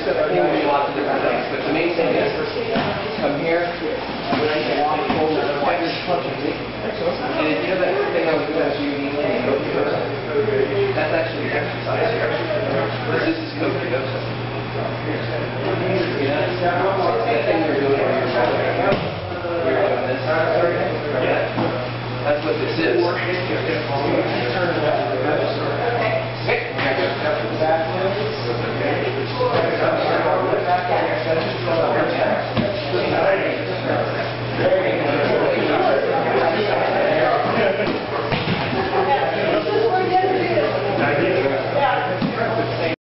So I think we do lots of different things, but the main thing is come here, walk forward, and if you know that thing I was doing as you need to go through, that's actually the exercise here. This is cookie dough. That thing you're doing where you're doing this. That's what this is.